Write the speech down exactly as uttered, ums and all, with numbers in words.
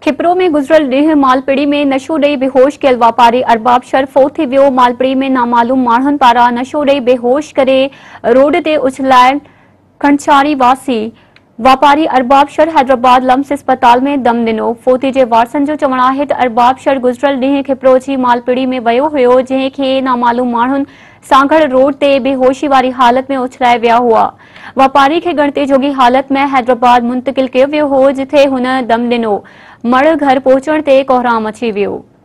खिपरो में गुजरल ॾींहुं मालपीड़ी में नशो ॾेई बेहोश कयल वापारी अरबाब शर फोत थी वियो। मालपीड़ी में नामालूम माण्हुनि पारां नशो ॾेई बेहोश करे रोड ते उछलाइण खंडसारी वासी वापारी अरबाब शर हैदराबाद लम्स अस्पताल में दम ॾिनो। फोती जे वारसनि जो चवणु आहे त अरबाब शर गुजरल ॾींहुं खिपरो जी मालपीड़ी में वियो हुयो, जंहिंखे नामालूम माण्हुनि सांगड़ रोड ते बेहोशी वारी हालत में उछलाए विया हुआ। वापारी खे गणते जोगी हालत में हैदराबाद मुंतकिल कयो वियो हो, जिथे हुन दम ॾिनो। मड़ घर पहुचण ते कोहराम अची वियो।